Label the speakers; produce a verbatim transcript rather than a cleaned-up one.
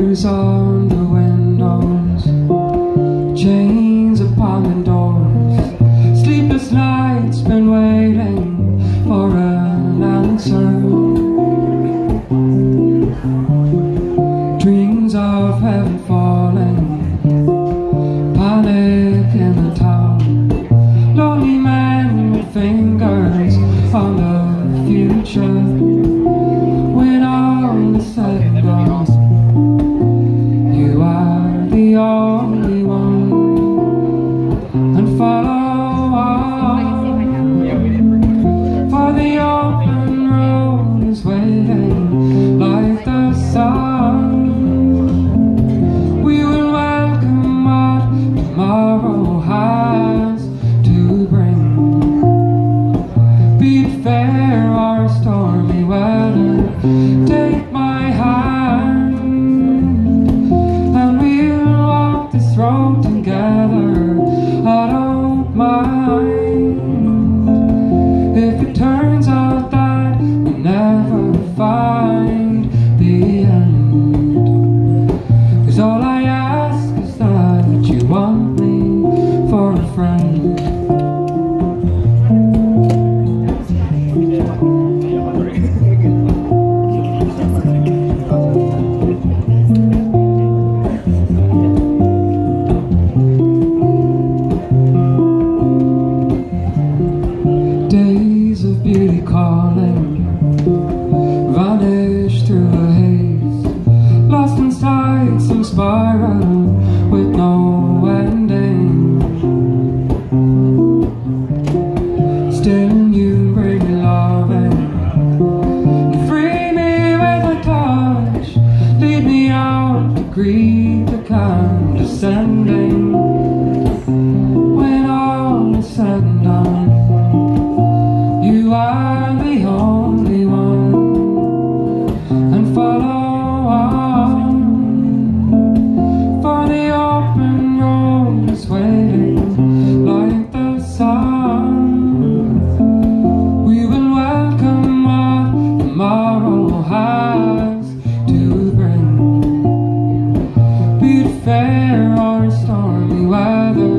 Speaker 1: Letters on the windows, chains upon the doors. Sleepless nights been waiting for an answer. Dreams of heaven falling, panic in the town. Lonely men with fingers on the future. When all is said and done, you are the only one, and follow on, for the open road is waiting like the sun. We will welcome what tomorrow has to bring, be it fair or stormy weather. Take my hand, and we'll walk this road together. I don't mind if it turns out that we never find the end, 'cause all I ask is that you want me for a friend. Days of beauty calling, vanish through a haze, lost inside some spiral with no ending. Still you bring me loving, free me with a touch, lead me out to greet the condescending. When all is said and done, you are the only one, and follow on, for the open road is waiting like the sun. We will welcome what tomorrow has to bring, be it fair or stormy weather.